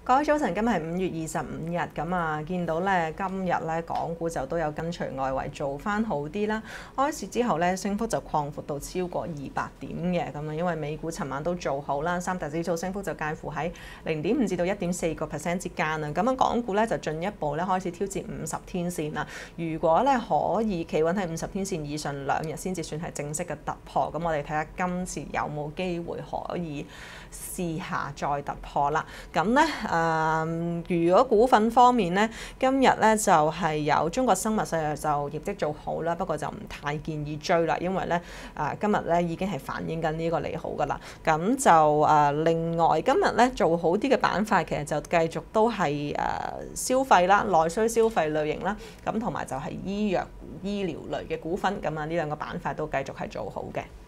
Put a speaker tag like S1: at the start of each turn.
S1: 各位早晨，今日係5月25日，咁啊見到咧今日咧港股就都有跟隨外圍做翻好啲啦。開市之後咧升幅就擴闊到超過200點嘅，咁啊因為美股尋晚都做好啦，三大指數升幅就介乎喺0.5至到1.4%之間啊。咁樣港股咧就進一步咧開始挑戰50天線啦。如果咧可以企穩喺50天線以上2日先至算係正式嘅突破，咁我哋睇下今次有冇機會可以試下再突破啦。咁咧如果股份方面咧，今日咧就係有中國生物就業績做好啦，不過就唔太建議追啦，因為咧今日咧已經係反映緊呢個利好噶啦。咁就另外今日咧做好啲嘅板塊，其實就繼續都係消費啦、內需消費類型啦，咁同埋就係醫藥醫療類嘅股份，咁啊呢兩個板塊都繼續係做好嘅。